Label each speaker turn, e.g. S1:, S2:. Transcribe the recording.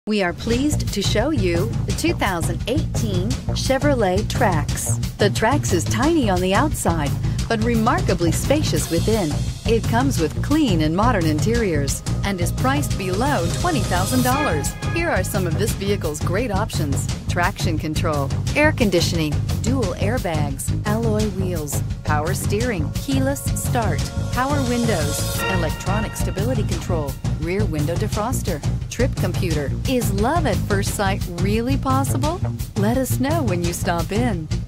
S1: We are pleased to show you the 2018 Chevrolet Trax. The Trax is tiny on the outside, but remarkably spacious within. It comes with clean and modern interiors and is priced below $20,000. Here are some of this vehicle's great options: traction control, air conditioning, dual airbags, alloy wheels, power steering, keyless start, power windows, electronic stability control, rear window defroster, trip computer. Is love at first sight really possible? Let us know when you stop in.